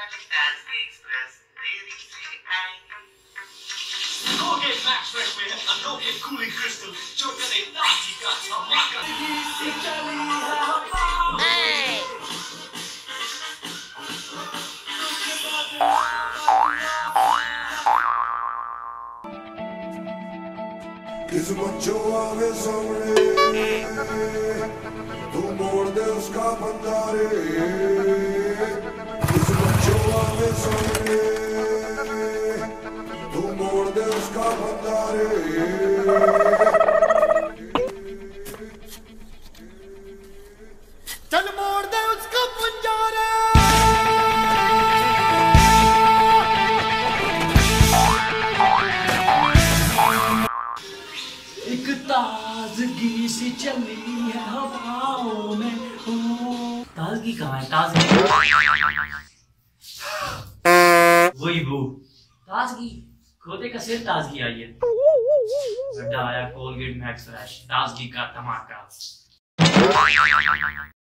Colgate Maxfresh में है अनोखे कूलिंग क्रिस्टल जो करे ताजगी का धमाका। किस्मत जो आवे सामने तू मोड़ दे उसका बंदा रे। किस्मत जो आवे सामने तू मोड़ दे उसका बंदा रे। चल मोड़ दे उसका पंजा रे। एक ताजगी सी चली है हवाओं में। ताजगी कहाँ है? ताजगी वही वो ताजगी खोते का सिर ताजगी आई है। आया कोलगेट मैक्स फ्रेश ताजगी का धमाका।